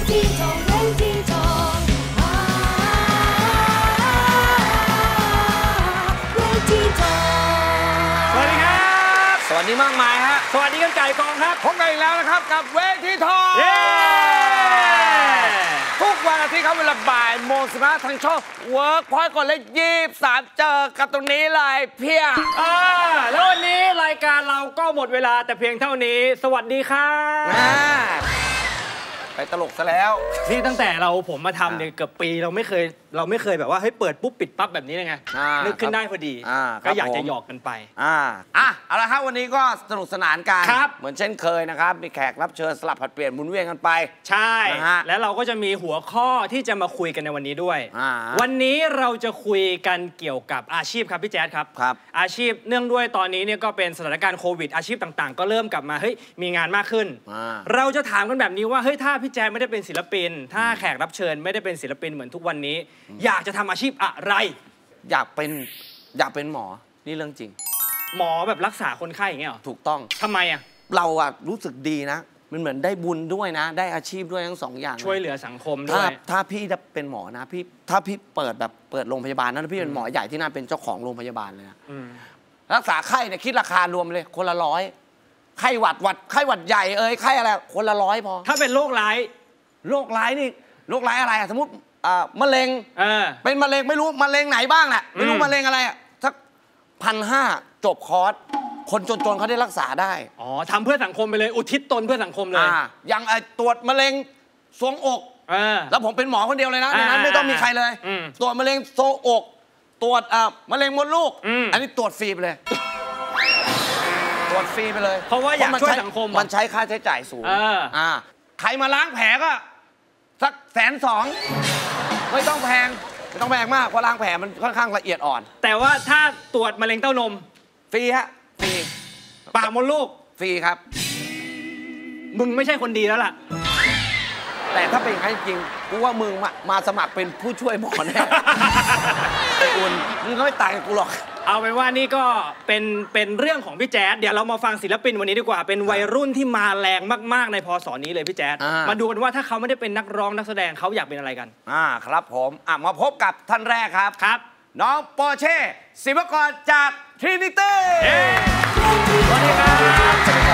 ทีทองเวทีทองเวทีทองสวัสดีครับสวัสดีมากมายฮะสวัสดีกันไก่กองครับพบกันอีกแล้วนะครับกับเวทีทองทุกวันอาทิตย์ครับเวลาบ่ายโมง15ทางช่องเวิร์กพอยต์ก่อนเลย23เจอกันตรงนี้เลยเพียงแล้ววันนี้รายการเราก็หมดเวลาแต่เพียงเท่านี้สวัสดีครับไปตลกซะแล้วนี่ตั้งแต่ผมมาทำเนี่ยเกือบปีเราไม่เคยแบบว่าเฮ้ยเปิดปุ๊บปิดปั๊บแบบนี้เลยไงนึกขึ้นได้พอดีก็อยากจะหยอกกันไปเอาละครับวันนี้ก็สนุกสนานกันเหมือนเช่นเคยนะครับมีแขกรับเชิญสลับผัดเปลี่ยนหมุนเวียนกันไปใช่แล้วเราก็จะมีหัวข้อที่จะมาคุยกันในวันนี้ด้วยวันนี้เราจะคุยกันเกี่ยวกับอาชีพครับพี่แจ๊ดครับอาชีพเนื่องด้วยตอนนี้เนี่ยก็เป็นสถานการณ์โควิดอาชีพต่างๆก็เริ่มกลับมาเฮ้ยมีงานมากขึ้นเราจะถามกันแบบนี้ว่าเฮ้ยถ้าพี่แจ๊ดไม่ได้เป็นศิลปินถ้าแขกรับเชิญไม่ได้เป็นศิลปินเหมือนทุกวันนี้อยากจะทำอาชีพอะไรอยากเป็นหมอนี่เรื่องจริงหมอแบบรักษาคนไข้อย่างเงี้ยหรอถูกต้องทำไมอ่ะเราอะรู้สึกดีนะมันเหมือนได้บุญด้วยนะได้อาชีพด้วยทั้งสองอย่างช่วยเหลือสังคมด้วยถ้าพี่เป็นหมอนะถ้าพี่เปิดโรงพยาบาลนะพี่เป็นหมอใหญ่ที่น่าเป็นเจ้าของโรงพยาบาลเลยนะรักษาไข้เนี่ยคิดราคารวมเลยคนละ100ไข้หวัดใหญ่ไข้อะไรคนละ100พอถ้าเป็นโรคร้ายนี่โรคร้ายอะไรอะสมมติมะเร็งเป็นมะเร็งไม่รู้มะเร็งไหนบ้างแหละไม่รู้มะเร็งอะไรสัก1,500จบคอร์สคนจนๆเขาได้รักษาได้ทำเพื่อสังคมไปเลยอุทิศตนเพื่อสังคมเลยอย่างตรวจมะเร็งทรวงอกแล้วผมเป็นหมอคนเดียวเลยนะในนั้นไม่ต้องมีใครเลยตรวจมะเร็งทรวงอกตรวจมะเร็งมดลูกอันนี้ตรวจฟรีไปเลยตรวจฟรีไปเลยเพราะว่าอยากช่วยสังคมมันใช้ค่าใช้จ่ายสูงใครมาล้างแผลก็สัก120,000ไม่ต้องแพงมากเพราะล้างแผลมันค่อนข้างละเอียดอ่อนแต่ว่าถ้าตรวจมะเร็งเต้านมฟรีฮะฟรีปากมดลูกฟรีครับมึงไม่ใช่คนดีแล้วล่ะแต่ถ้าเป็นอย่างนั้นจริงกูว่ามึงมาสมัครเป็นผู้ช่วยหมอแน่ไอ้อุ่นมึงก็ไม่ต่างกับกูหรอกเอาเป็นว่านี่ก็เป็นเรื่องของพี่แจ๊ดเดี๋ยวเรามาฟังศิลปินวันนี้ดีกว่าเป็นวัยรุ่นที่มาแรงมากๆในพศนี้เลยพี่แจ๊ดมาดูกันว่าถ้าเขาไม่ได้เป็นนักร้องนักแสดงเขาอยากเป็นอะไรกันครับผมมาพบกับท่านแรกครับน้องปอร์เช่ศิวกรจากทรินิตี้สวัสดีครับ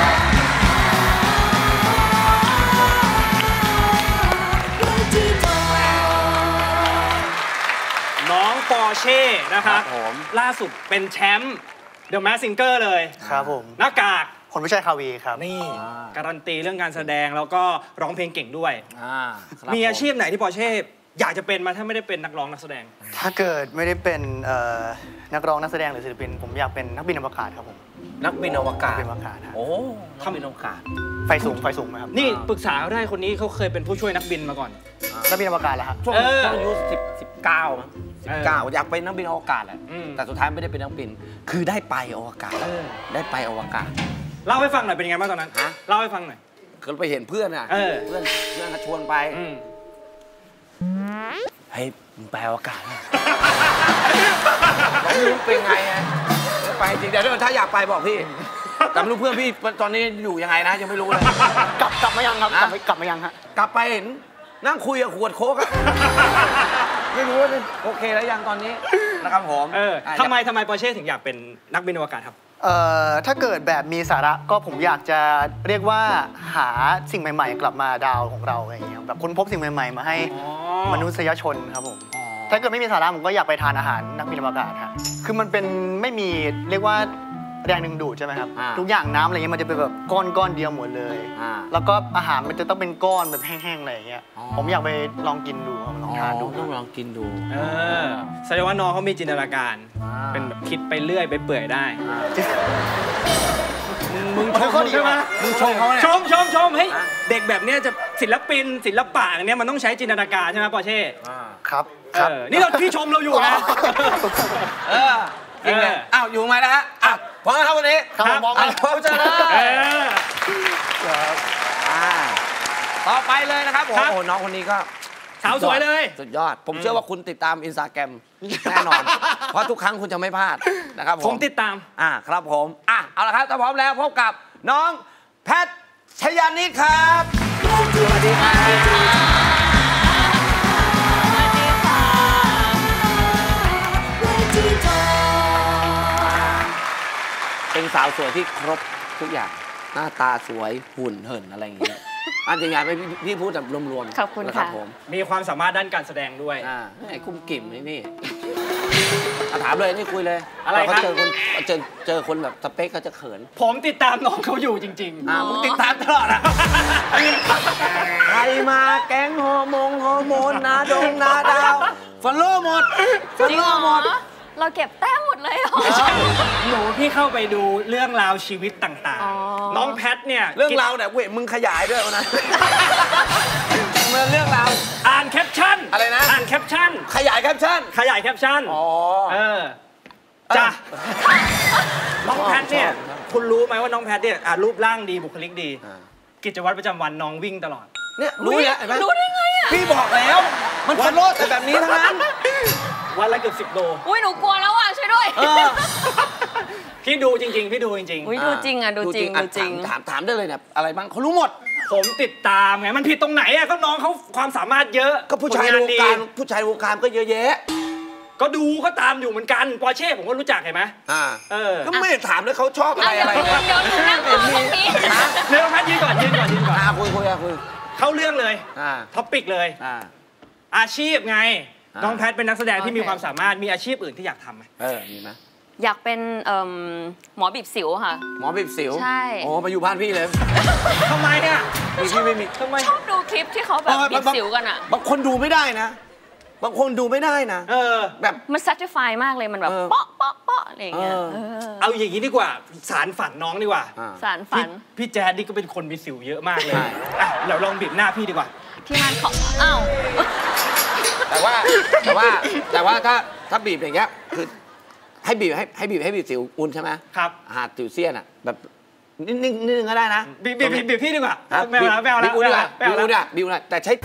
น้องปอร์เช่นะครับล่าสุดเป็นแชมป์เดอะแมสซิงเกอร์เลยครับผมหน้ากากคนไม่ใช่คาวีครับนี่การันตีเรื่องการแสดงแล้วก็ร้องเพลงเก่งด้วยมีอาชีพไหนที่ปอร์เช่อยากจะเป็นมาถ้าไม่ได้เป็นนักร้องนักแสดงถ้าเกิดไม่ได้เป็นนักร้องนักแสดงหรือศิลปินผมอยากเป็นนักบินอวกาศครับผมนักบินอวกาศโอ้นักบินอวกาศไฟสูงไหมครับนี่ปรึกษาเขาได้คนนี้เขาเคยเป็นผู้ช่วยนักบินมาก่อนนักบินอวกาศแล้วครับช่วงอายุ19มั้ง19อยากเป็นนักบินอวกาศแหละแต่สุดท้ายไม่ได้เป็นนักบินคือได้ไปอวกาศได้ไปอวกาศเล่าให้ฟังหน่อยเป็นยังไงบ้างตอนนั้นเล่าให้ฟังหน่อยคือไปเห็นเพื่อนเพื่อนก็ชวนไปเฮ้ยมึงไปอวกาศไม่รู้เป็นไงไปจริงเดี๋ยวถ้าอยากไปบอกพี่แต่ไม่รู้เพื่อนพี่ตอนนี้อยู่ยังไงนะยังไม่รู้เลยกลับมายังครับกลับมายังฮะกลับไปเห็นนั่งคุยกับขวดโค้กไม่รู้ว่าโอเคแล้วยังตอนนี้นะครับผมทำไมปอร์เช่ถึงอยากเป็นนักบินอวกาศครับถ้าเกิดแบบมีสาระก็ผมอยากจะเรียกว่าหาสิ่งใหม่ๆกลับมาดาวของเราอะไรอย่างเงี้ยแบบค้นพบสิ่งใหม่ๆมาให้มนุษยชนครับผมถ้าเกิดไม่มีสาระผมก็อยากไปทานอาหารนักบินอวกาศครับคือมันเป็นไม่มีเรียกว่าแรงดึงดูดใช่ไหมครับทุกอย่างน้ำอะไรเงี้ยมันจะเป็นแบบก้อนเดียวหมดเลยแล้วก็อาหารมันจะต้องเป็นก้อนแบบแห้งๆอะไรอย่างเงี้ยผมอยากไปลองกินดูลองทานดูต้องลองกินดูแสดงว่าน้องเขามีจินตนาการเป็นแบบคิดไปเรื่อยไปเปื่อยได้มึงชมใช่ไหมมึงชมเขาเนี่ยชมเฮ้ยเด็กแบบเนี้ยจะศิลปินศิลปะอย่างเนี้ยมันต้องใช้จินตนาการใช่ไหมปอร์เช่ครับนี่เราพี่ชมเราอยู่นะอ้าวอยู่ไหมนะฮะพร้อมครับวันนี้มองไปพร้อมจะนะต่อไปเลยนะครับผมโอ้น้องคนนี้ก็สาวสวยเลยสุดยอดผมเชื่อว่าคุณติดตาม Instagram แน่นอนเพราะทุกครั้งคุณจะไม่พลาดนะครับผมติดตามครับผมเอาละครับถ้าพร้อมแล้วพบกับน้องแพทชยานิครับสวัสดีครับาวสวยที่ครบทุกอย่างหน้าตาสวยหุ่นเหินอะไรอย่างเงี้ยอันจริงๆไม่พี่พูดแบบรวมๆขอบคุณค่ะผมมีความสามารถด้านการแสดงด้วยไอ้คุ้มกิ่มนี่ถามเลยนี่คุยเลยอะไรครับเจอคนแบบสเปคเขาจะเขินผมติดตามน้องเขาอยู่จริงๆมึงติดตามตลอดอะใครมาแก๊งฮอร์โมนนาดงนาดาวฟอลโล่หมดเราเก็บแต้มหมดเลยเหรอหนูพี่เข้าไปดูเรื่องราวชีวิตต่างๆน้องแพทเนี่ยเรื่องราวเนี่ยเว้ยมึงขยายด้วยนะเรื่องราวอ่านแคปชั่นอะไรนะอ่านแคปชั่นขยายแคปชั่นจ้ะน้องแพทเนี่ยคุณรู้ไหมว่าน้องแพทเนี่ยรูปร่างดีบุคลิกดีกิจวัตรประจำวันน้องวิ่งตลอดเนี่ยรู้ได้ไงอ่ะพี่บอกแล้วมันฟอลโล่แต่แบบนี้ทั้งนั้นวันละเกือบ10 โลอุ้ยหนูกลัวแล้วอ่ะช่วยด้วยพี่ดูจริงๆดูจริงอุ้ยดูจริงอ่ะดูจริงถามได้เลยเนี่ยอะไรบ้างเขารู้หมดผมติดตามไงมันผิดตรงไหนอ่ะก็น้องเขาความสามารถเยอะก็ผู้ชายวงการก็เยอะแยะก็ดูก็ตามอยู่เหมือนกันปอร์เช่ผมก็รู้จักเห็นไหมก็ไม่ถามเลยเขาชอบอะไรเดี๋ยวหนูนั่งรอตรงนี้เรื่องพัดยืนก่อนคุยเข้าเรื่องเลยท็อปิกเลยอาชีพไงน้องแพทเป็นนักแสดงที่มีความสามารถมีอาชีพอื่นที่อยากทำไหมมีไหมอยากเป็นหมอบีบสิวค่ะหมอบีบสิวใช่โอ้มาอยู่บ้านพี่เลยทำไมอ่ะพี่ไม่มีทำไมชอบดูคลิปที่เขาแบบบีบสิวกันอ่ะบางคนดูไม่ได้นะบางคนดูไม่ได้นะแบบมัน satisfy มากเลยมันแบบเปาะอะไรอย่างเงี้ยเอาอย่างนี้ดีกว่าสารฝันน้องดีกว่าสารฝันพี่แจ๊ดนี่ก็เป็นคนมีสิวเยอะมากเลยเราลองบีบหน้าพี่ดีกว่าที่มันขออ้าวแต่ว่าถ้าบีบอย่างเงี้ยคือให้บีบสิวอุ่นใช่ไหมครับหาสิวเสี้ยนอ่ะแบบนิ่งก็ได้นะบีบพี่ดีกว่าแมวแล้วบีบแต่ใช้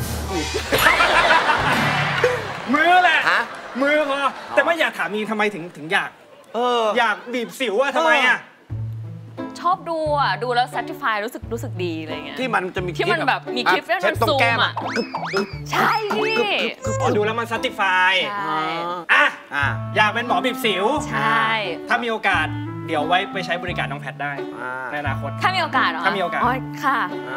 มือแหละมือพอแต่ไม่อยากถามมีทำไมถึงอยากอยากบีบสิวอะทำไมอะชอบดูอะดูแล้ว satisfy รู้สึกดีอะไรเงี้ยที่มันจะมีที่มันแบบมีคลิปแล้วมันซูมอะใช่พี่ดูแล้วมัน satisfy อยากเป็นหมอบีบสิวใช่ถ้ามีโอกาสเดี๋ยวไว้ไปใช้บริการน้องแพทได้ในอนาคตถ้ามีโอกาสเหรอถ้ามีโอกาสค่ะ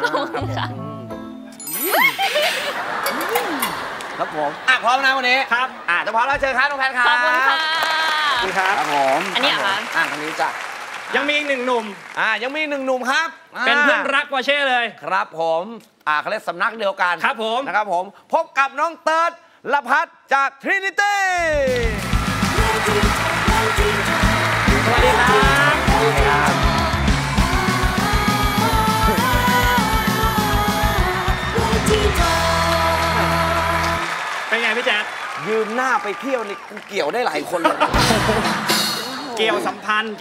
ครับผมพร้อมนะวันนี้ครับจะพร้อมแล้วเชิญครับน้องแพทครับขอบคุณค่ะครับผมอันนี้เหรออันนี้จ้ะยังมีอีก1 หนุ่มยังมี1 หนุ่มครับเป็นเพื่อนรักปอร์เช่เลยครับผมเขาเรียกสำนักเดียวกันครับผมนะครับผมพบกับน้องเติร์ดละพัฒน์จาก Trinity สวัสดีครับเป็นไงพี่แจ๊ดยืมหน้าไปเที่ยวนี่กูเกี่ยวได้หลายคนเลยเกี่ยวสัมพันธ์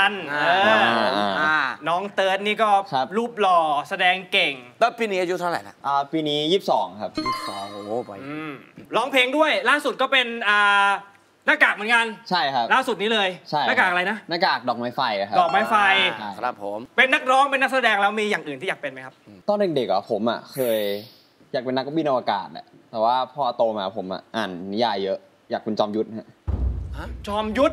น้องเติร์ดนี่ก็รูปหล่อแสดงเก่งแล้วปีนี้อายุเท่าไหร่นะปีนี้22ครับ 22โอ้โหไปร้องเพลงด้วยล่าสุดก็เป็นหน้ากากเหมือนกันใช่ครับล่าสุดนี้เลยหน้ากากอะไรนะหน้ากากดอกไม้ไฟครับดอกไม้ไฟครับผมเป็นนักร้องเป็นนักแสดงแล้วมีอย่างอื่นที่อยากเป็นไหมครับตอนเด็กๆผมเคยอยากเป็นนักบินอวกาศแต่ว่าพอโตมาผมอ่านนิยายเยอะอยากเป็นจอมยุทธจอมยุทธ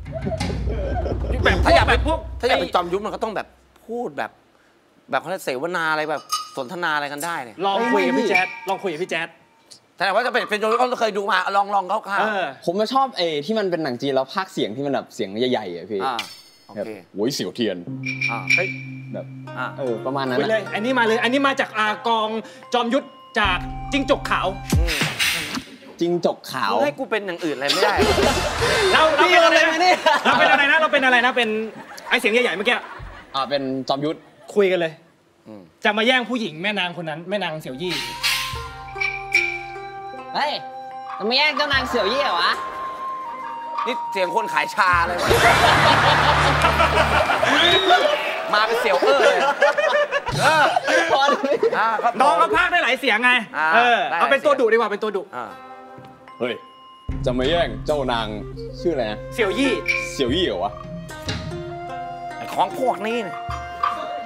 ถ้าอยากเป็นจอมยุทธมันก็ต้องแบบพูดแบบเขาเรียกเสวนาอะไรแบบสนทนาอะไรกันได้เนี่ยลองคุยกับพี่แจ๊ดแต่ว่าจะเป็นจอมยุทธก็เคยดูมาลองเขาค่ะผมชอบที่มันเป็นหนังจีนแล้วพากย์เสียงที่มันแบบเสียงใหญ่ๆพี่แบบโวยเสี่ยวเทียนแบบประมาณนั้นเลยอันนี้มาเลยอันนี้มาจากกองจอมยุทธจากจิ้งจกขาวจิ้งจกขาวให้กูเป็นอย่างอื่นอะไรไม่ได้เราเป็นอะไรนี่เราเป็นอะไรนะเป็นไอเสียงใหญ่ๆเมื่อกี้เป็นจอมยุทธคุยกันเลยจะมาแย่งผู้หญิงแม่นางคนนั้นแม่นางเสี่ยวยี่เฮ้ยจะมาแย่งเจ้านางเสี่ยวยี่เหรอวะนี่เสียงคนขายชาเลยมาเป็นเสี่ยวเลยน้องก็พากได้หลายเสียงไงเอาเป็นตัวดุดีกว่าเป็นตัวดุเฮ้ยจะมาแย่งเจ้านางชื่ออะไรนะเสี่ยวยี่เหรอวะไอ้ของพวกนี้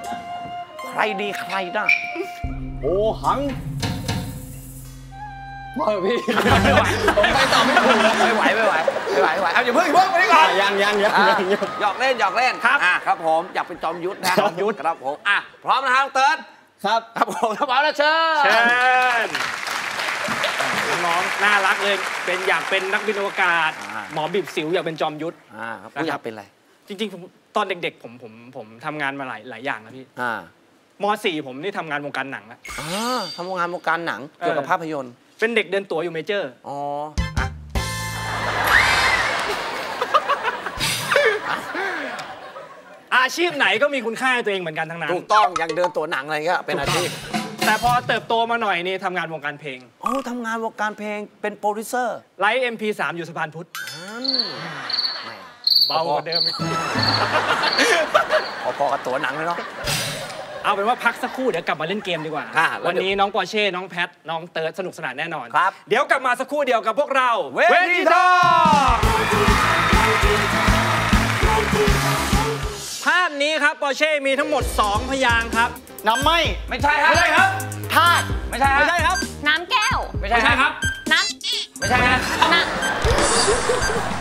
ใครดีใครได้โอหังพี่ผมไปต่อไม่ถูกแล้วไม่ไหวเอาอย่าเพิ่งไปก่อนยังหยอกเล่นครับครับผมอยากเป็นจอมยุทธนะจอมยุทธครับผมพร้อมนะครับเติร์ดครับผมถ้าพร้อมแล้วเชิญน้องน่ารักเลยอยากเป็นนักบินอวกาศหมอบีบสิวอยากเป็นจอมยุทธครับอยากเป็นอะไรจริงๆตอนเด็กๆผมทำงานมาหลายอย่างนะพี่ม.4 ผมนี่ทำงานวงการหนังแล้วทำงานวงการหนังเกี่ยวกับภาพยนตร์เป็นเด็กเดินตั๋วอยู่เมเจอร์อาชีพไหนก็มีคุณค่าตัวเองเหมือนกันทั้งนั้นถูกต้องอย่างเดินตั๋วหนังอะไรก็เป็นอาชีพแต่พอเติบโตมาหน่อยนี่ทำงานวงการเพลงทำงานวงการเพลงเป็นโปรดิวเซอร์ไลฟ์ MP3 อยู่สะพานพุทธเบากว่าเดิมอีกพอกับตั๋วหนังเลยเนาะเอาเป็นว่าพักสักครู่เดี๋ยวกลับมาเล่นเกมดีกว่าวันนี้น้องปอร์เช่น้องแพทน้องเติร์ดสนุกสนานแน่นอนครับเดี๋ยวกลับมาสักครู่เดียวกับพวกเราเวทีทองภาพนี้ครับปอร์เช่มีทั้งหมด2พยางค์ครับน้ำไม่ใช่ครับธาตุไม่ใช่ครับน้ำแก้วไม่ใช่ครับน้ำไม่ใช่ครับน้ำ